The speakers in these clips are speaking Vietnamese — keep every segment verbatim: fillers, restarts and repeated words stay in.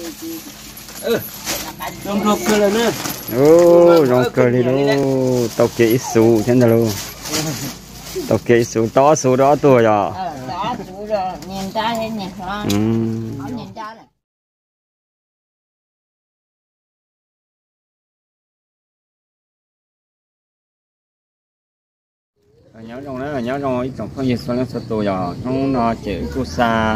Rong rong cơ lên nữa. Ô, rong cơ đi đâu? Tàu kia ít số thế nào luôn? Tàu kia ít số to số đó tuổi à? Ờ, đó số rồi, nhìn ra thế nhỉ? Ừ. Nhìn ra này. Nhớ trong đó là nhớ trong trong phong nhiệt số lượng số tuổi à? Trong nó chỉ có xa,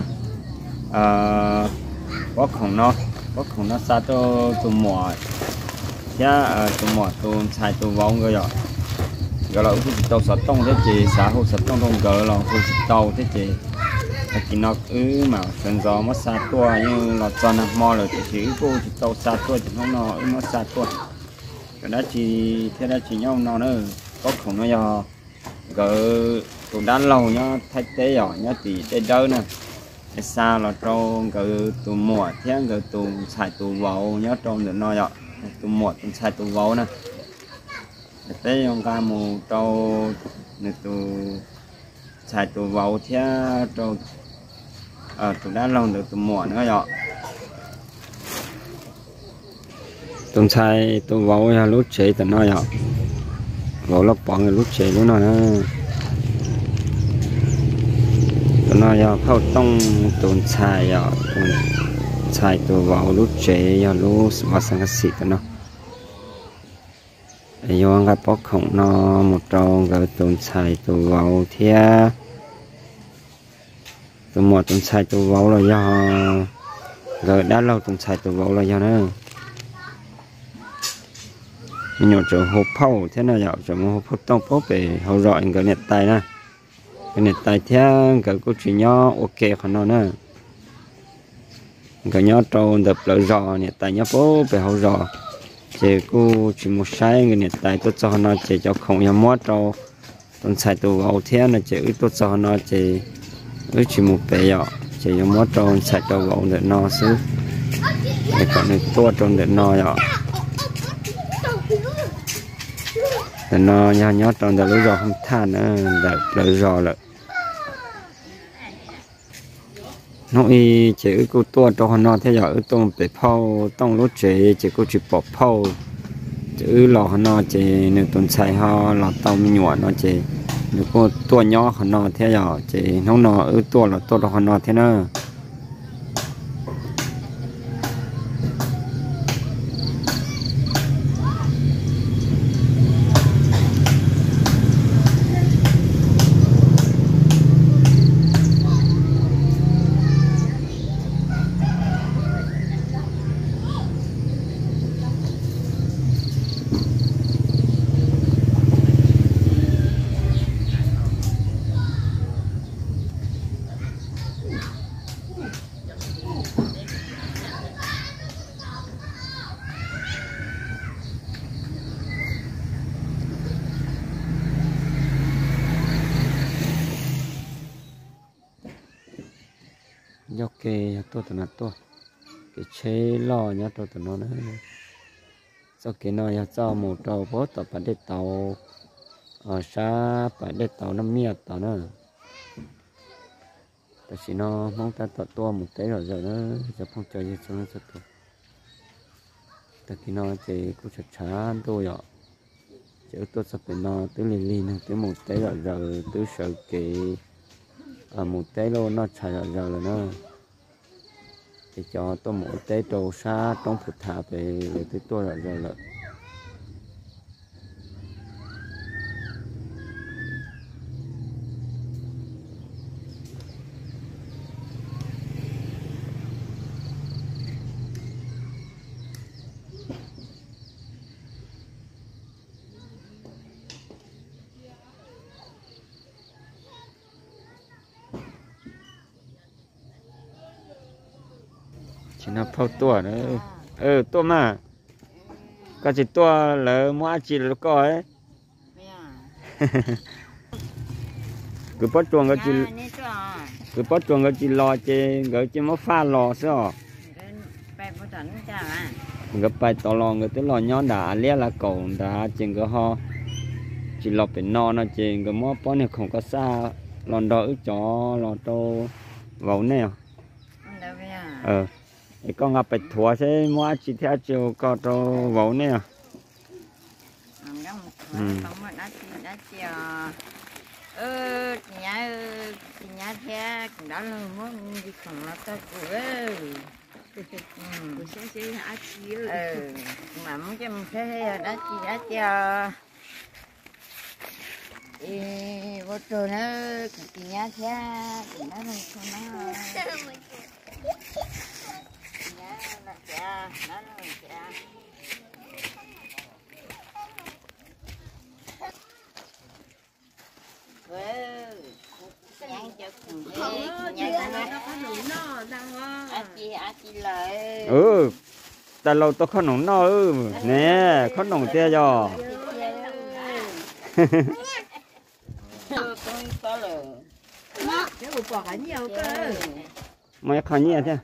có khổng nó, có khổng nó xa cho tụi mỏ, giá tụi mỏ tụi xài tụi vong rồi rồi. Gọi là khu tàu sạt tông thế chị, xã hội sạt tông trong cỡ là khu tàu thế chị. Chỉ nó ứ mà sân gió mất xa tua như là cho nằm mò rồi thì chỉ cô chỉ tàu xa tua thì không nó ứ mất xa tua. Cái đó chỉ thế đó chỉ nhau nó nữa có khổng nó do gỡ tụi đan lâu nhá thay tế nhỏ nhá thì đây đâu nè xa là trong gỡ tụi mùa thế gỡ tụi xài tụi vậu nhá trong được nó nhở tụi mùa tụi xài tụi vậu nè tế ông ca mù trâu nè tụi xài tụi vậu thế trâu ở tụi đan lâu được tụi mùa nữa nhở tụi xài tụi vậu là lúc chế tụi nó nhở vậu lóc bỏ người lúc chế lúc nào nữa tụi nó giờ phao tông tụi xài giờ tụi xài tụi vào lúc chế giờ lúc vào sang cái xịt tụi nó giờ gặp bóc khổng nó một trâu gửi tụi xài tụi vào thia tụi một tụi xài tụi vào là do gửi đã lâu tụi xài tụi vào là do nữa mình nhổ chỗ hộp phao thế nào giờ chỗ hộp phao tông phao về hậu rọi cái nẹt tay nè cái này tại thế cái câu chuyện nhỏ ok của nó nữa cái nhỏ trâu đập lợi giò này tại nhỏ bố về hậu giò chỉ cô chỉ một sai cái này tại tôi cho nó chỉ cho không nhà mót trâu tôi xài tù hậu thế là chỉ tôi cho nó chỉ chỉ một bé nhỏ chỉ nhà mót trâu xài trâu hậu để nó xứ để còn này tua trâu để nó nhỏ để nó nhỏ nhỏ trâu để lợi giò không than nữa để lợi giò lại nó y chỉ có tua cho nó theo dõi tông bị phao tông lúa chỉ chỉ có chỉ bỏ phao chữ lò nó chỉ nếu tuần sai ho lò tàu mi nhọn nó chỉ nếu có tua nhỏ nó theo dõi chỉ nó nó ở tua là tua cho nó thế nào do cái tôi tụi nó tôi cái chế lo nhá tôi tụi nó nữa sau cái nó ya cho một trâu bớt tập phải để tàu ở xa phải để tàu năm miệt tàu nữa tại vì nó mong ta tập tua một tí rồi giờ nó giờ không chơi gì cho nó sẽ tốt tại vì nó chỉ cũng chặt chắn tôi ạ chứ tôi sắp phải nó tới lì lì này tới một tí rồi giờ tới sợ cái ở một tí luôn nó chạy rồi giờ là nó thì cho tôi mỗi tí trâu xa trong phụt thả về để tới tôi rồi giờ là chỉ nó phao tua nữa ừ tua mà có chỉ tua lỡ mua chỉ là có ấy cứ bắt chuồng cái chỉ cứ bắt chuồng cái chỉ lò chỉ cái chỉ mới pha lò sao cái bài tàu lò người tới lò nhón đã lia là cầu đã chừng cái ho chỉ lò phải no nó chừng cái mó bó này không có xa lòn đỏ ức chó lò trâu vẩu nè ờ thì con ngập bạch thua sẽ mua chỉ theo chiều có cho vấu nè ừ ơ nhà nhà thế đó là muốn đi cùng nó tới của buổi sáng sẽ hả chị ơi ừ mà muốn cho mình thế đó chị đã cho thì vô trường nó chị nhà thế thì nó mình không nó nhà là cha nó là cha ừ ta lâu tôi không nóng no ừ nè không nóng tia rồi cái bộ bỏ cả nhiều cơ mấy khó nhẹ thế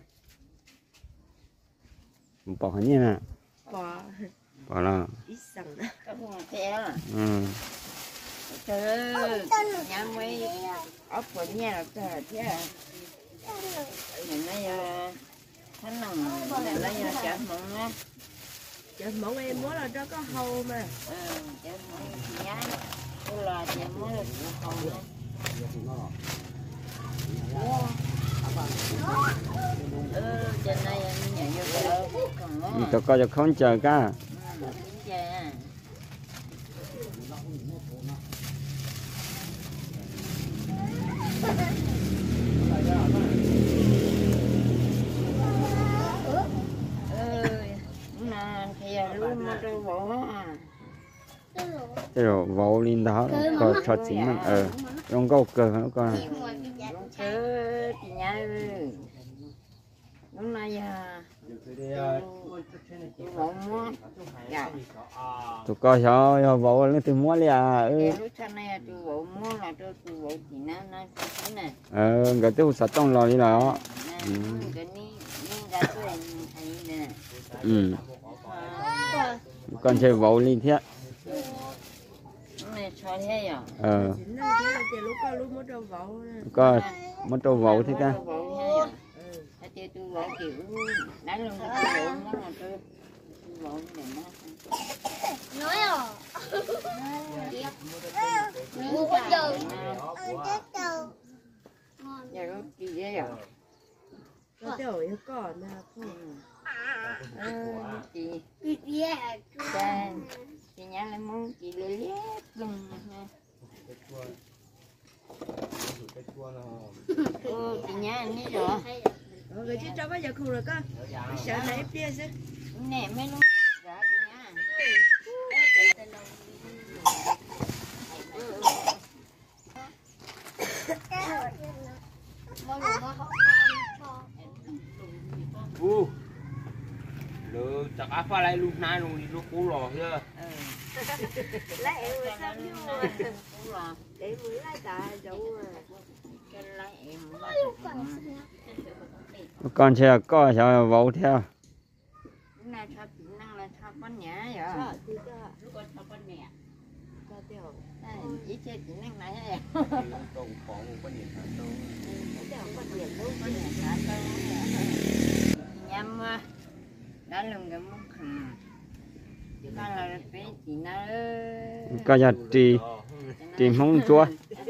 bỏ khó nhẹ nè bỏ bỏ là ít sẵn ừ trời ơi nhà mấy ốc của nhà là trời thế mình nói hắn nằm mình nói chợ mộng á chợ mộng em muốn là đó có hầu mà ừ chợ mộng thì nhá tôi là chợ mộng là chợ hầu á ừ trên đây nhà vô chợ còn tôi coi cho không chờ cả cái rồi vỗ lên đó có cho chính mình ờ trong câu cờ nó coi lúc này tụi coi cho vỗ lên từ mua liền lúc sau này tôi vỗ mua là tôi tôi vỗ thì nó nó thế này ờ cái tôi sạch trong lò đi đó ừ con chơi vỗ lên thế ờ có mất trâu vỗ thế ta tôi tôi vỗ kiểu đánh luôn tôi vỗ nó là tôi vỗ để nó nói à mua cái giờ giờ có gì vậy à có tiểu có còn nè chị chị chị nhá lấy món chị lấy lép luôn ừ chị nhá anh ấy rồi rồi chứ cho bây giờ không được cơ sợ này bia chứ nè mấy luôn dạ chị nhá u được chắc áp phá lại lúc nay luôn đi lúc cũ lò chưa lại em mới xong nhưng mà để mới lại cả giống con chơi có sao vỗ theo này cho kỹ năng là cho con nhá vậy lúc con cho con mẹ cho tiểu chỉ chơi kỹ năng này vậy con có một con điện thoại đâu con điện lúc con điện thoại đâu nhắm đã lưng cái mông khầm con là bé chị nó coi giờ trì trì mông chua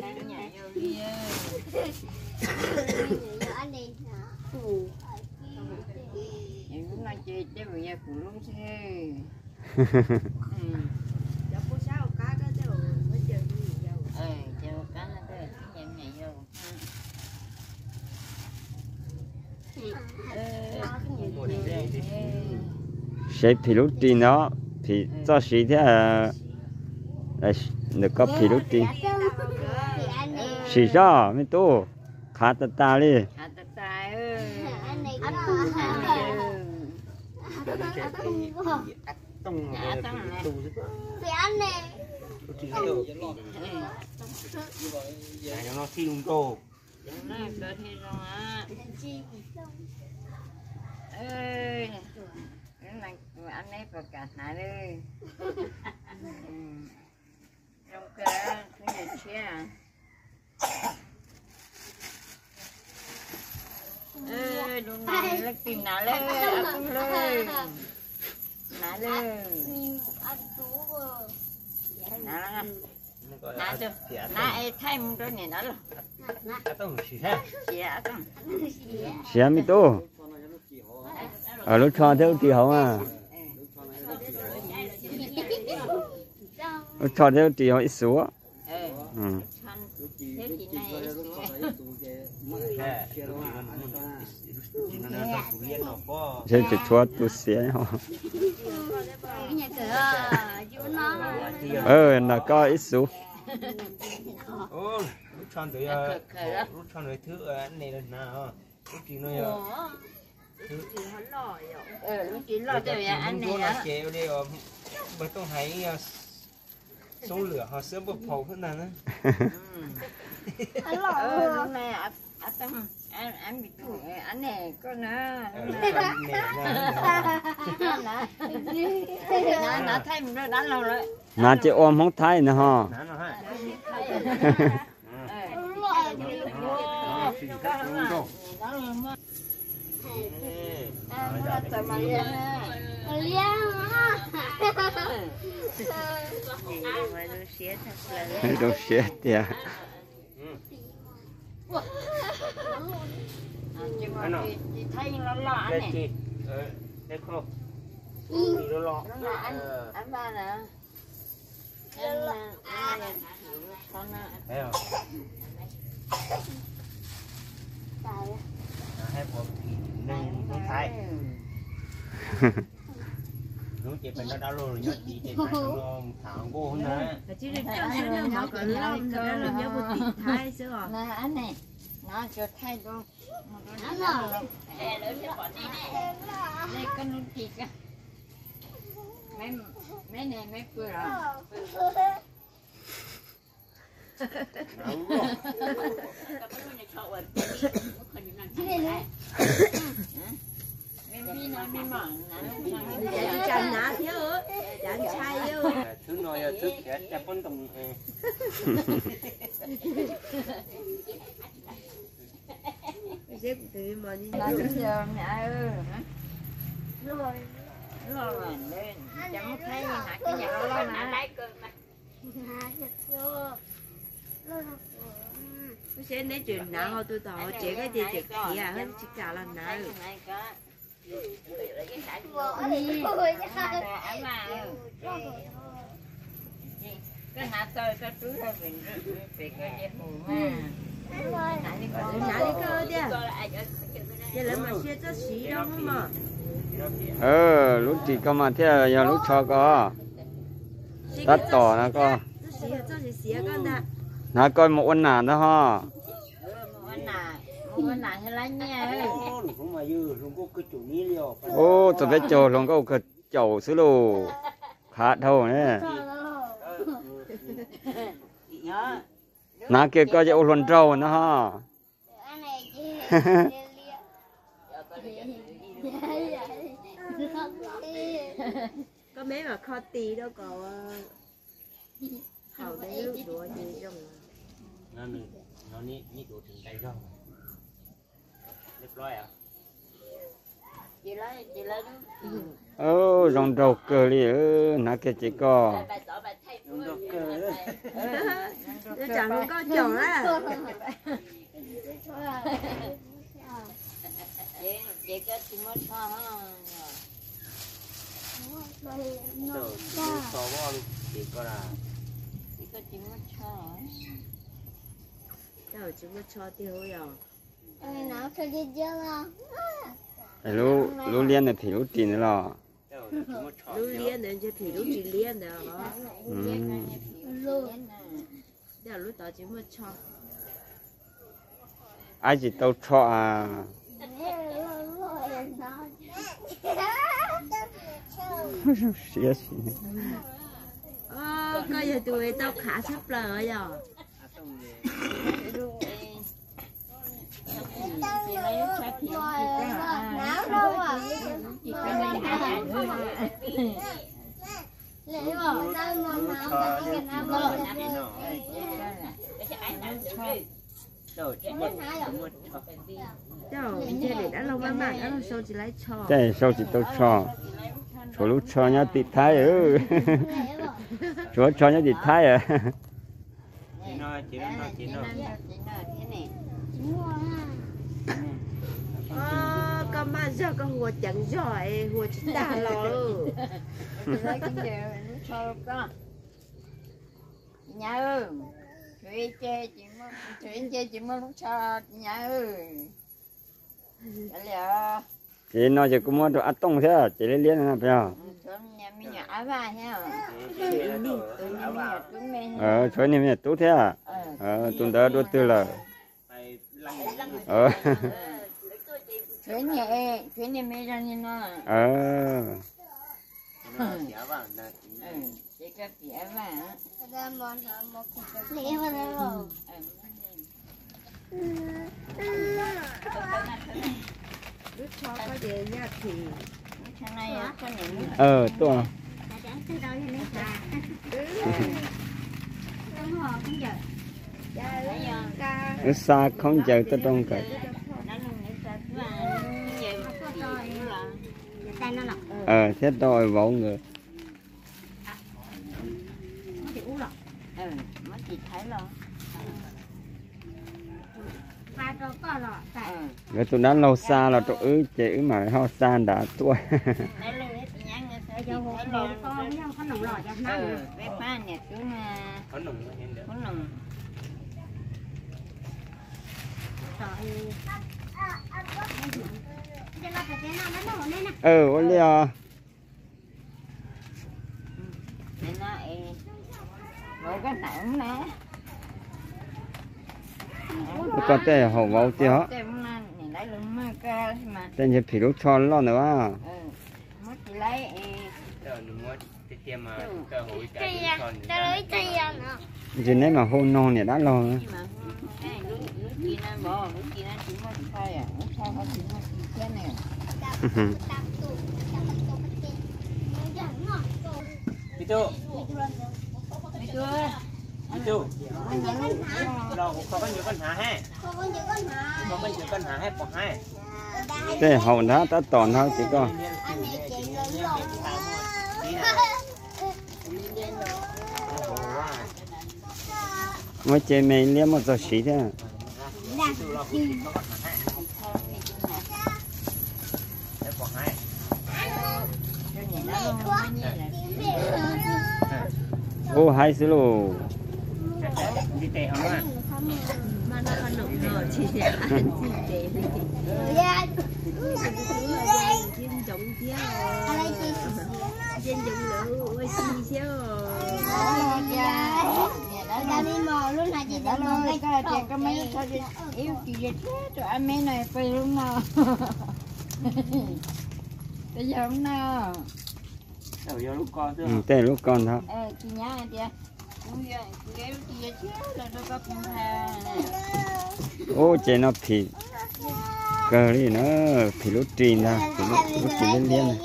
lúc này chơi chơi bây giờ cũng luôn xe giờ cô sao cá đó chứ mới chơi gì đâu ờ chơi cá nó cái cái nhẹ nhẹ vô sẽ phì lúc trì nó thì cho sĩ thế là được có phì lúc trì sĩ cho mấy tu khá ta ta đi à ta ta ơi tung tung nó thi lung tô nó cơ thi rồi á ơi cái này anh ấy vào cả hai đi trong cái cái gì chứ à ơi lúc này nó tìm nã lên ăn lên nã lên nã là nã chưa nã ai thay một đôi này nã rồi xía không xía mi tô ở lúc cho theo tỷ hậu à lúc cho theo tỷ hậu ít số ừ chơi chỉ cho tu xía họ ờ là có ít số ô lúc chọn tới lúc chọn tới thứ này là nào lúc chỉ nói ừ lúc chỉ lo cho anh này á chế đây rồi bởi tôi thấy số lửa họ sớm bột phồng hơn nào nữa ừ lúc này anh anh anh bị thủ anh này con nó nó nó thay mình nó đánh lâu rồi mà chị ôm không thấy nữa ha đồ xé tiệt chị thấy nó lo anh này đây không thì nó lo anh anh ba nè em là con thấy không hai bộ nâng nâng thái lúc chị phải nó đau luôn rồi chị chị phải nó thẳng vô hơn nữa chứ đừng cho nó còn lâu nữa là nhớ một tỷ thái chứ rồi nè anh này nó cho thay luôn anh rồi đây con luôn thịt á mấy mấy này mấy cười rồi chẳng nã thiếu chẳng chay yêu thứ nói thứ kẻ chặt con tầm xếp từ mà đi là bây giờ mẹ ơi rồi rồi lên chẳng thấy nãy cái nhà nó lo nè tôi sẽ nói chuyện nào thôi tôi tỏ chỉ cái gì chuyện gì à hết chỉ cả lần nào cái nãy tôi cái túi ra mình về cái dây hùn mà nãy đi cơ đi giờ lại mà xe cho xí đâu mà ờ lúc chị có mà theo giờ lúc cho có tắt tỏ nó có xí cho xí xí con đã nó coi một con nào đó ha ô tôi biết chỗ luôn có cái chỗ xứ lù khá thâu nè nó kia coi chỗ luồn trâu nó ha có mấy mà kho tì đâu có hầu đấy lúc đùa gì trong nó nó ní ní đồถึง đây không đẹp rồi à chị lấy chị lấy ô rong trâu cơ đi ơ nó kia chỉ có đồ cơ tôi chẳng có chồng á chị có chị mới cho ha đồ so bo chỉ có là chị có chị mới cho đâu chỉ mới cho tiêu rồi lú lú liên này thì lú tiền nữa lo lú liên này thì lú chỉ liên nữa giờ lú tao chỉ mới cho ai chỉ tao cho à xía xí ờ coi giờ tụi tao khá sắp lời rồi chị lấy cho chị não đâu à chị cái này hai lấy bỏ ra một não cái nào bỏ rồi chỉ một một cháu chơi để đã lâu mà bạn đã lâu sau chỉ lấy trò cái sau chỉ tôi cho chỗ lúc cho nhá tịt thái ừ chỗ cho nhá tịt thái à chỉ nói chỉ nói chỉ nói ờ con mà giờ con hùa chẳng giỏi hùa chỉ đà lò lấy cái giờ nó cho con nhà ơi chuyện chơi chỉ muốn chuyện chơi chỉ muốn lúc cho nhà ơi là chị nói chị cũng muốn đồ ăn tông thế à chị lấy liên là phải không nhà mình nhỏ vào nha ờ chỗ này mình tốt thế à ờ tuần đó đôi tư là ờ chuyện nhà chuyện nhà mình ra như nó ờ chỉ có phía vào ra món một cái lẽ mà đâu lúc cho có gì nha thì thằng này có những ờ tôi từ đâu thì lấy ra không họ không giờ nó xa không chờ tới trong cái ờ thế tôi vỗ người ừ mất chị thấy rồi ba trâu có rồi tại cái tụi nó lâu xa là tụi ứ chị mà họ xa đã tuổi giờ hồ đồ con nhau có nồng lò cho nó ừ cái pha nhà chúng có nồng có nồng ừ ôi liò nên nó ngồi cái nặng nè có thể họ vào tiêu tên gì phỉ lúc cho lo nữa mất chỉ lấy rồi mua cái tiệm mà cơ hội cái còn chỉ nếu mà hôn non này đã lo พี่ตู้พี่ตู้เราเขาก็อยู่ปัญหาให้เขาก็อยู่ปัญหาให้ปอกให้ thế hậu đó ta toàn thôi chỉ có mới chơi mấy liếm một giờ xí thế ô hay xíu luôn đi tè không á mà nó còn nồng nở chỉ để ăn chỉ để trên trống kia trên trống lửa ôi xì xíu ra đi mò luôn là chị đã luôn cái chị có mấy thôi yêu chị vậy cho anh mấy này phải luôn nào bây giờ không nào đầu vô lúc con chứ tên lúc con thôi ờ chị nhá chị cũng vậy chị yêu chị vậy chứ là đâu có cùng thà ô chị nó phì cờ đi nữa phì lúc truyền ra phì lúc lúc chị lên liên này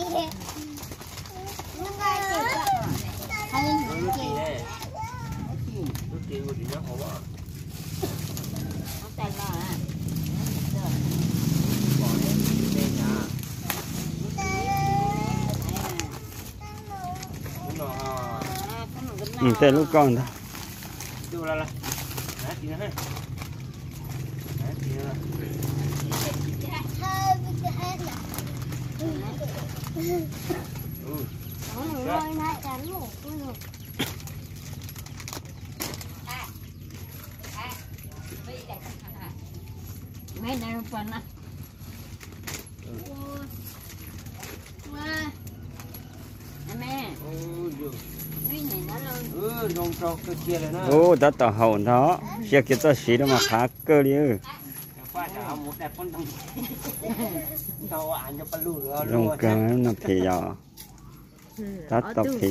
lúc chị này lúc chị của chị nó hổ bỏ không tay lo à bỏ lên đây nhà ừ, tên lúc con thôi chú là là hả chị nữa hả chị nữa mấy này phần á mẹ mấy này nó luôn ừ nông trâu cái kia này nó ô đã tao hậu đó xe kia tao xí đó mà phá cơ đi ư qua trả một đẹp con thằng tao ăn cho con lù rồi rong cơ nó phì giờ đã tao phì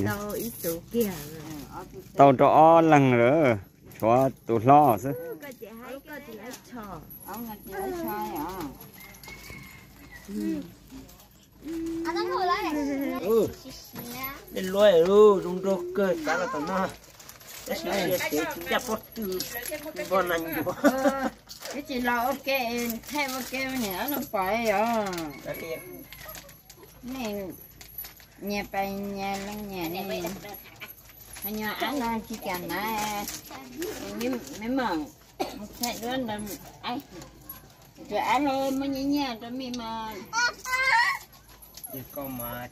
tao cho lần nữa cho tụi lo chứ có chị hay có chị lấy trò ông là chị lấy xoay à ừ để loay rồi rong trâu cơ cả là tao nó cái gì để để chắp bớt từ con anh của cái chị lo ok thêm ok nhỉ nó phải rồi này nhà bay nhà lăng nhà này anh nhớ ăn là chỉ cần là mấy mấy mờ một thế đó là ai rồi ăn lên mới nhẹ nhàng rồi mình mà có mà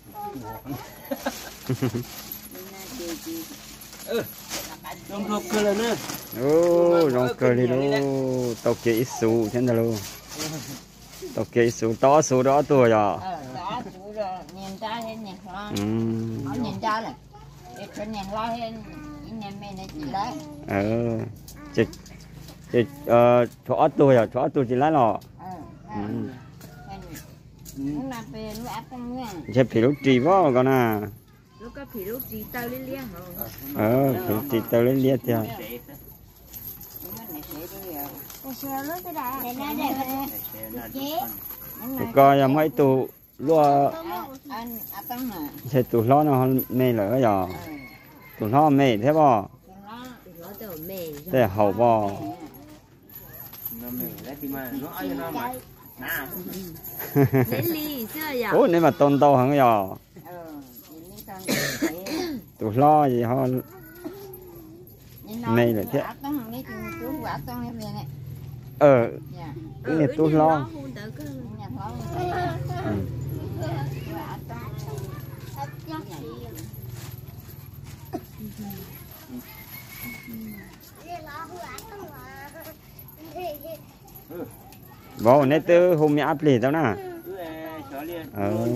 rong rong cơ lên nữa ô rong cơ đi luôn tàu kia ít số thế nào luôn tàu kia ít số to số đó tuổi rồi đó số rồi nhìn ra lên nhìn lo ừ nhìn ra này để cho nhìn lo lên nhìn mẹ này chỉ lấy ờ chị chị ờ chỗ tuổi à chỗ tuổi chỉ lấy lọ ừ lúc nào về lúc áp tâm nghe chị phải lúc trì vào con à lúc có phỉ lúc gì tao lên lia hả ờ phải trì tao lên liệt thì tụi coi là mấy tụ lúa thì tụ lo nó mê lỡ rồi tụ lo mê thế bò thế hậu bò đến ly xưa giờ ủa nếu mà tôn tâu hẳn rồi tụ lo gì họ mê là thế ờ cái này tụ lo bố nãy từ hôm nay áp lì tao nè ờ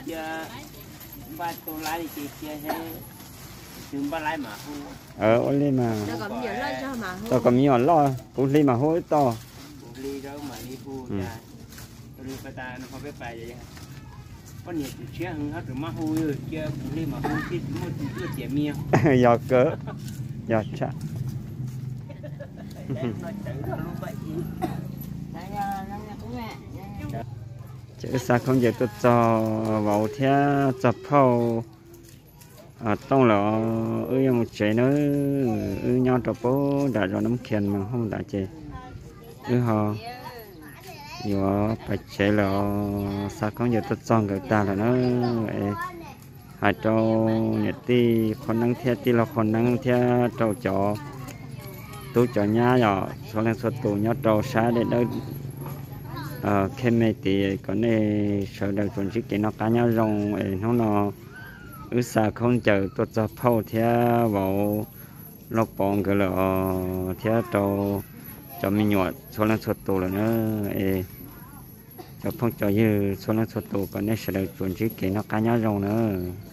ba tô lái thì chị chia thế chừng ba lái mà hú ờ ôn lên mà tao còn nhiều lo cho mà tao còn nhiều lo cũng lên mà hối to ly đó mà đi hú ra tôi đi phải ta nó không biết bài vậy có nhiều chuyện chia hơn hết rồi mà hú rồi kia ly mà hú kia một chút trẻ miêu giọt cỡ giọt chả chứ sao không giờ tôi cho vào theo chập phao à tông là ơi một chế nữa ư nhau trộn bố đã rồi nấm khiên mà không đã chế ư họ vừa phải chế là sao không giờ tôi cho người ta là nó hai trâu nhật ti con năng theo ti là con năng theo trâu chó tôi cho nhà nhỏ số lượng số tụ nhau trâu xa để đâu ờ khi mấy thì có này sợ được chuẩn chỉ cái nó cá nhau rong nó nó ứ xa không chờ tôi cho phao theo vào lọc bóng cái là theo trâu cho mình nhọt số lượng số tụ là nó cho phong cho như số lượng số tụ có này sợ được chuẩn chỉ cái nó cá nhau rong nữa